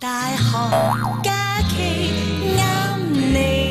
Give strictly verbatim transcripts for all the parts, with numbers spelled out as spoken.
大學假期啱你。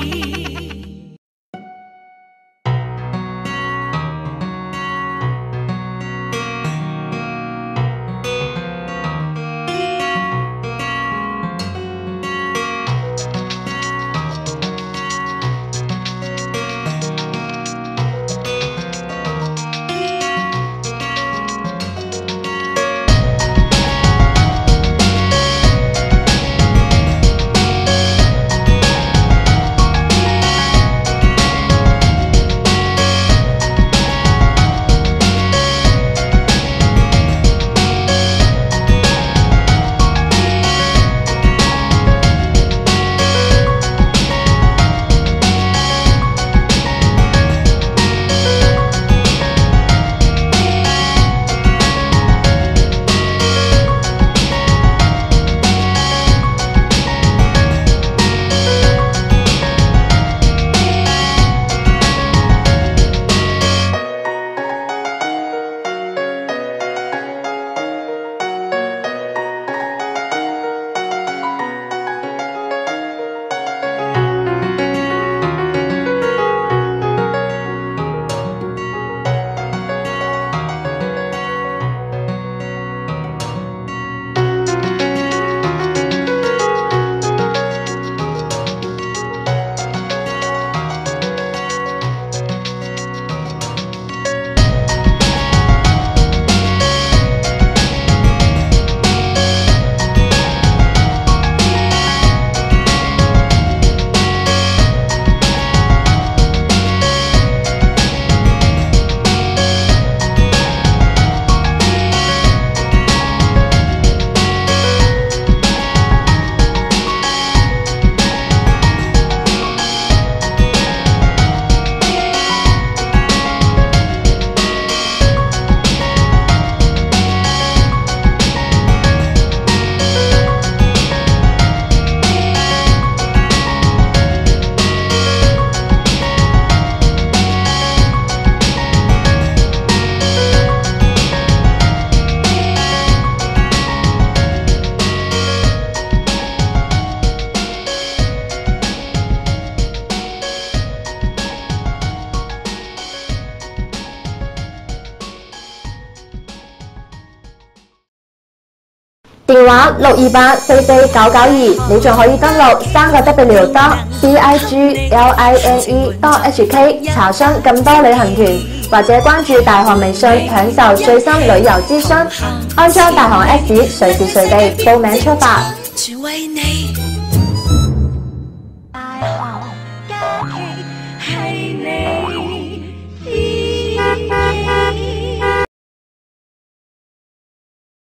電話六二八四四九九二，你仲可以登錄三個 W dot B I G L I N E dot H K 查詢更多旅行團，或者關注大韓微信享受最新旅遊資訊，安裝大韓 Apps，隨時隨地報名出發。 全為你